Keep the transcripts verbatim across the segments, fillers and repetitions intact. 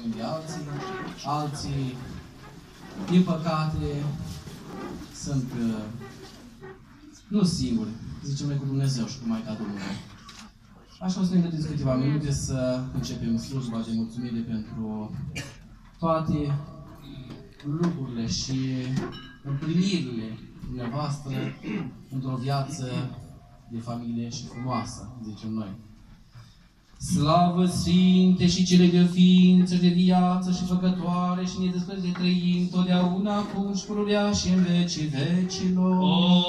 vorbim de alții, alții, din păcate, sunt uh, nu singuri, zicem noi cu Dumnezeu și cu Maica Domnului. Așa o să ne gândiți câteva minute să începem slujba de mulțumire pentru toate lucrurile și împlinirile dumneavoastră într-o viață de familie și frumoasă, zicem noi. Slavă Sfinte și cele de ființă de viață și făcătoare și nedespărți de trăim totdeauna, acum și pururea și în vecii vecilor.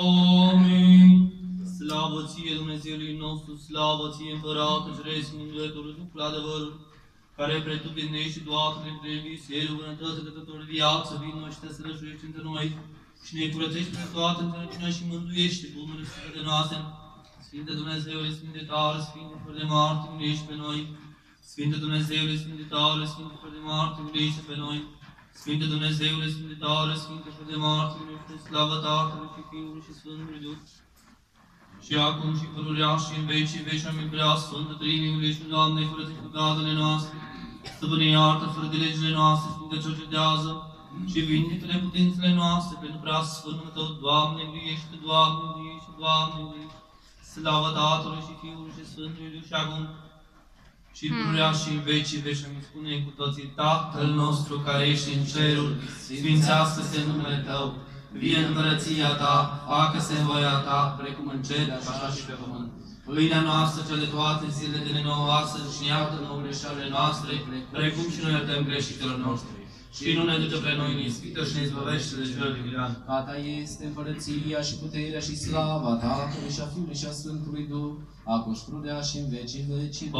Amin. Slavă ție, Dumnezeului nostru, slavă ție, Împărate Ceresc, Mângâietorul, Duhul adevărul, care pretutindeni toate dintre viselul, bunătăți, dătător viață, vino și te sărășuiești între noi și ne curățești pe toate înțelepciunea și mântuiește bunele Sfinte de noastre. Sfinte Dumnezeule, Sfinte tare, Sfinte fără de moarte, miluiește pe noi. Sfinte Dumnezeule, Sfinte tare, Sfinte fără de moarte, miluiește pe noi. Sfinte Dumnezeule, Sfinte tare, Sfinte fără de moarte, miluiește, slavă Tatălui și Fiului și Sfântului Duh. Și acum și pururea și în vecii veci, amin, prea Sfântă Trăimii, miluiește, Doamne, fără de păcatele noastre. Stăpâne, iartă fără de legile noastre, Sfinte, cercetează și vindecă neputințele noastre pentru prea Sfântul Tău, Doamne, miluiește, Doamne, miluiește, Doamne, miluiește. Slavă Tatălui și Fiului și Sfântului Duh și acum și pururea și în vecii veci, amin, spune cu toții, Tatăl nostru care ești în ceruri, sfințească-se numele Tău, vie împărăția Ta, facă-se voia Ta, precum în cer, așa și pe pământ. Pâinea noastră, cea de toate zilele de nouă astăzi, și ne iartă nouă greșelile noastre, precum și noi iertăm greșitelor noștri. Și nu ne duce pe noi în ispită și ne izbăvește de cel viclean. A Ta este împărăția și puterea și slava Tatălui și a Fiului și a Sfântului Duh, acum și pururea și în vecii vecii.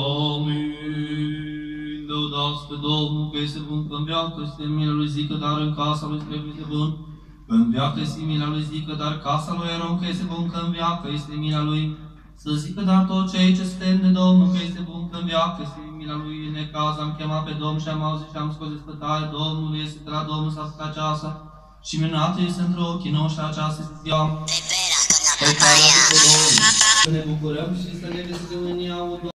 Amin. Lăudați pe Domnul că este bun, că în veacă este mila lui zică, dar în casa lui trebuie este bun. Că în veacă este mila lui zică, dar casa lui Aron că este bun, că în veacă este mila lui. Să zică dar tot cei ce suntem de Domnul că este bun, că în veacă este mila lui. În necaz am chemat pe Domnul și am auzit și am scos de spătare. Domnul este de la Domnul s-a făcut aceasta și minunată este între ochii noștri aceasta este ziua. Pe care pe Domnul să ne bucurăm și să ne veselim în ea.